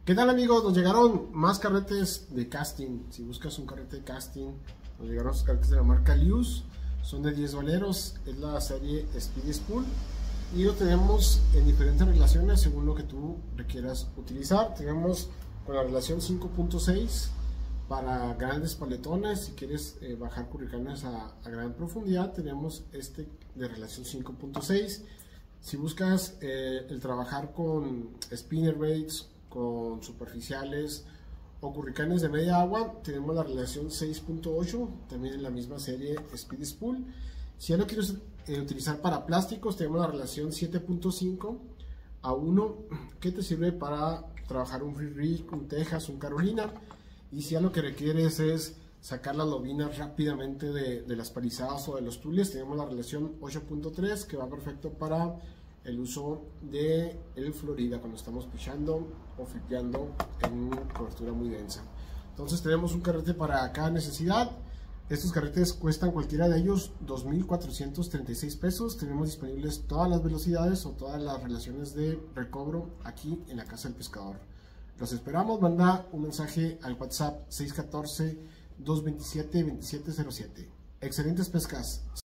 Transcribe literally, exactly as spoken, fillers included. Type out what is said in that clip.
¿Qué tal, amigos? Nos llegaron más carretes de casting. Si buscas un carrete de casting, nos llegaron los carretes de la marca Lius. Son de diez valeros, es la serie Speedy Spool. Y lo tenemos en diferentes relaciones según lo que tú requieras utilizar. Tenemos con la relación cinco punto seis para grandes paletones. Si quieres eh, bajar curricanes a, a gran profundidad, tenemos este de relación cinco punto seis. Si buscas eh, el trabajar con spinner baits, con superficiales o curricanes de media agua, tenemos la relación seis punto ocho, también en la misma serie Speedy Spool. Si ya lo quieres eh, utilizar para plásticos, tenemos la relación siete punto cinco a uno, que te sirve para trabajar un Free Rig, un Texas, un Carolina. Y si ya lo que requieres es sacar las lobinas rápidamente de, de las palizadas o de los tules, tenemos la relación ocho punto tres, que va perfecto para el uso de el Florida cuando estamos pichando o flipeando en cobertura muy densa. Entonces tenemos un carrete para cada necesidad. Estos carretes cuestan cualquiera de ellos dos mil cuatrocientos treinta y seis pesos. Tenemos disponibles todas las velocidades o todas las relaciones de recobro aquí en la Casa del Pescador. Los esperamos. Manda un mensaje al WhatsApp seis uno cuatro, dos dos siete, dos siete cero siete. Excelentes pescas.